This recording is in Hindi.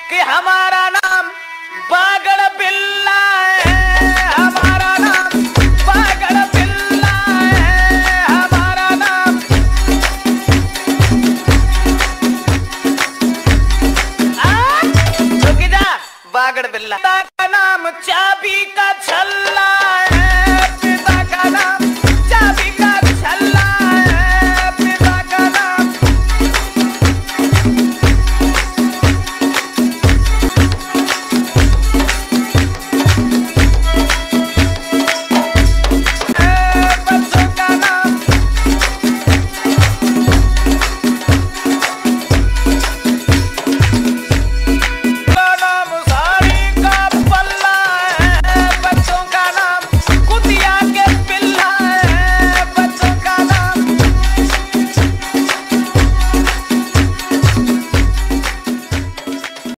कि हमारा नाम बागड़ बिल्ला है, हमारा नाम बागड़ बिल्ला है, हमारा नाम। झुक जा बागड़ बिल्ला का नाम चाबी का छल्ला है।